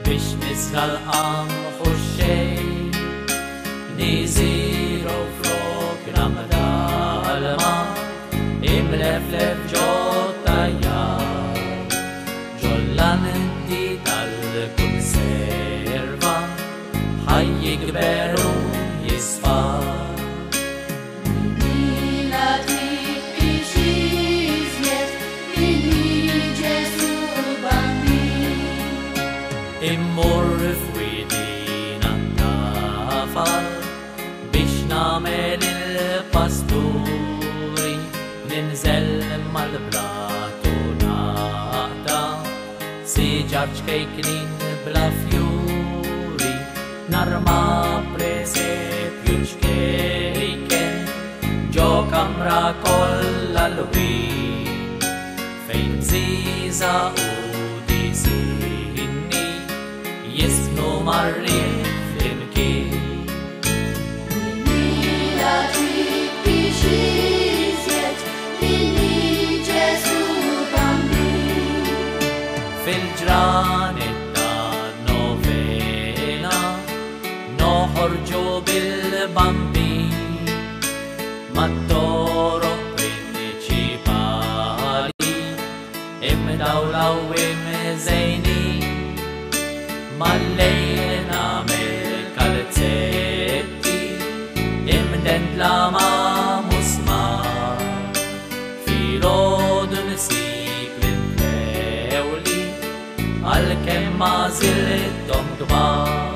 biex nisra l-qam fuxxej niziru frok namda l-ma imleflef ġottajja ġollan inti tal-konserva ħaj jikberu jisfa immur f'widina tafal biex namel il-pasturi ninżel mal-bratu naqta siġar ċkejknin bla fjuri narma presepju ċkejken ġo kamra kolla l-win fejn ziza u disinni jisnu marri fl-imkien Minila trid biex iżjed minni Ġesu bambin fil-ġranet ta' novena noħorġu bil-bambin mat-toroq prinċipali imdawlaw imżejnin mal-lejl namel kalzetti imdendla ma' musmar filgħodu nsib l-implewli għal-kemm ma' żilthom kbar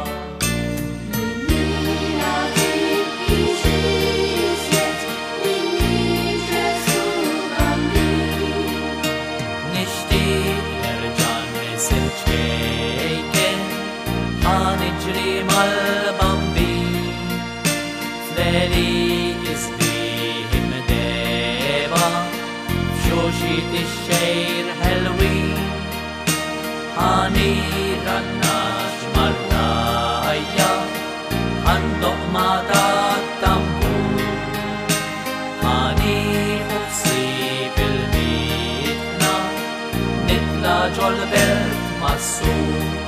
Minila trid biex iżjed minni Ġesu bambin nixtieq nerġa' nisir ċkejken ħaniġri mal-bambin f'leli jisbih imdeba f'xuxiet ix-xejr ħelwin ħanirannax mar-rajja ħandoq ma' tat-tambur ħanieħu ħsieb il-mitna nitla' ġol-belt mas-sur